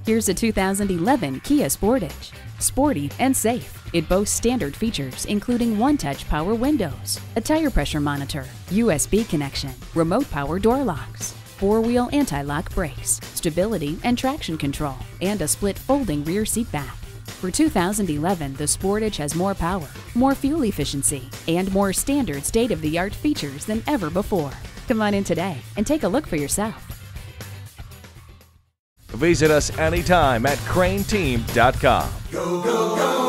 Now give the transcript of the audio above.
Here's a 2011 Kia Sportage. Sporty and safe, it boasts standard features including one-touch power windows, a tire pressure monitor, USB connection, remote power door locks, four-wheel anti-lock brakes, stability and traction control, and a split folding rear seat back. For 2011, the Sportage has more power, more fuel efficiency, and more standard state-of-the-art features than ever before. Come on in today and take a look for yourself. Visit us anytime at crainteam.com. Go, go, go!